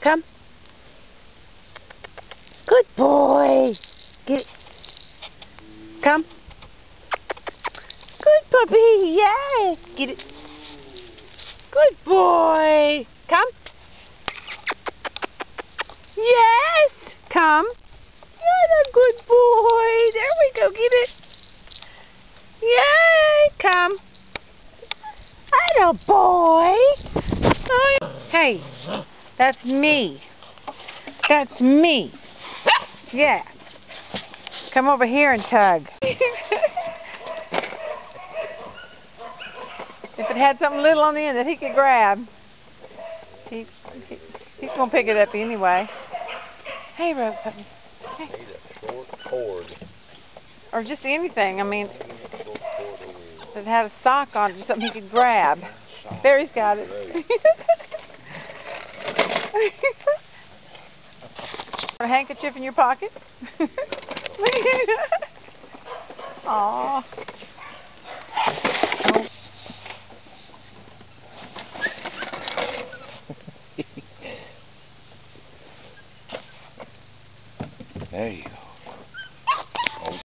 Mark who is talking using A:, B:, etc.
A: Come. Good boy. Get it. Come. Good puppy. Yay. Get it. Good boy. Come. Yes. Come. You're a good boy. There we go. Get it. Yay. Come. Atta boy. Hey, that's me. That's me. Yeah. Come over here and tug. If it had something little on the end that he could grab, he's going to pick it up anyway. Hey, rope puppy. Hey.
B: Need a short cord.
A: Or just anything. I mean, if it had a sock on it or something he could grab. There, he's got it. A handkerchief in your pocket? Aww.
B: There you go.